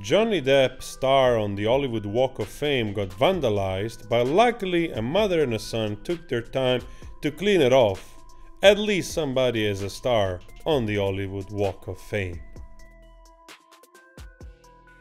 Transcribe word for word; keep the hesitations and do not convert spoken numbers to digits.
Johnny Depp's star on the Hollywood Walk of Fame got vandalized, but luckily a mother and a son took their time to clean it off. At least somebody is a star on the Hollywood Walk of Fame.